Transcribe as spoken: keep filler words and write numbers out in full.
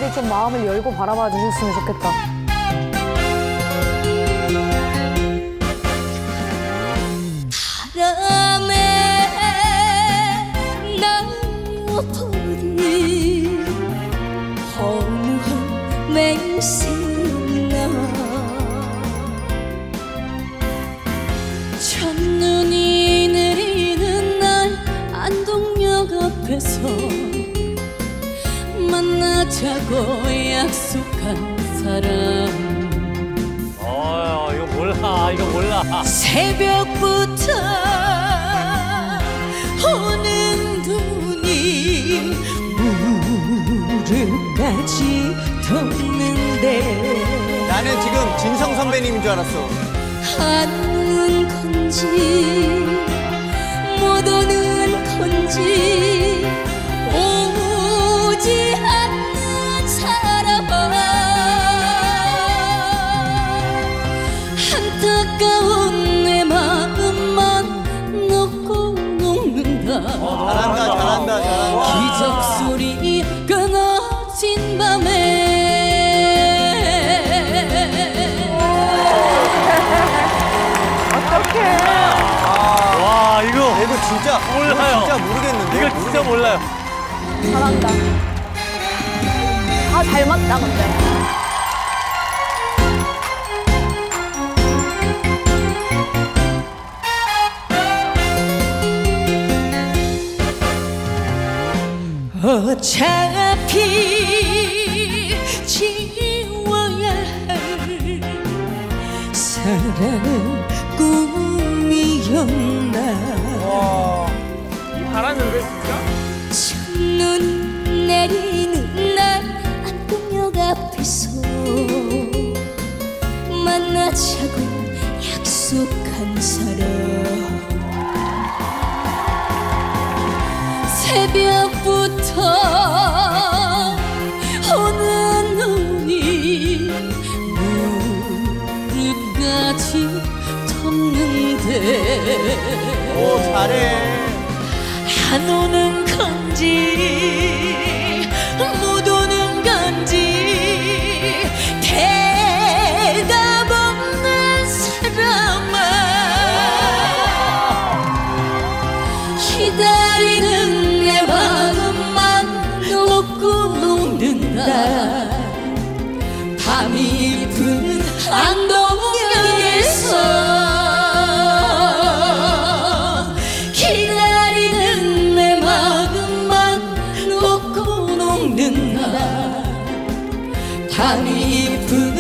분들이 좀 마음을 열고 바라봐 주셨으면 좋겠다. 바람에 날려버린 허무한 맹세나 첫눈이 내리는 날 안동역 앞에서 만나자고 약속한 사람. 어, 이거 몰라, 이거 몰라. 새벽부터 오는 눈이 무릎까지 덮는데 나는 지금 진성 선배님인 줄 알았어. 하는 건지 못 오는 건지 오지 않는 사람아 안타까운 내 마음만 놓고 녹는다. 어, 잘한다, 잘한다, 잘한다. 기적 소리 끊어진 밤에 어떡해. 와, 이거. 이거 진짜 몰라요. 이거 진짜 모르겠는데. 이거 진짜 몰라요. 잘한다. 다 잘 맞다, 근데. 어차피 지워야 할 사랑은 꿈이었나. 이 바람인데, 진짜? 첫눈 내리는 날 안동역 앞에서 만나자고 약속한 사람. 새벽부터 오는 눈이 무릎까지 덮는데 오, 잘해. 안 오는 건지 못 오는 건지 대답 없는 사람아 기다리는 내 마음만 놓고 녹는다. 밤이 푸른 안동역에서 기다리는 내 마음만 놓고 녹는다. 밤이 푸른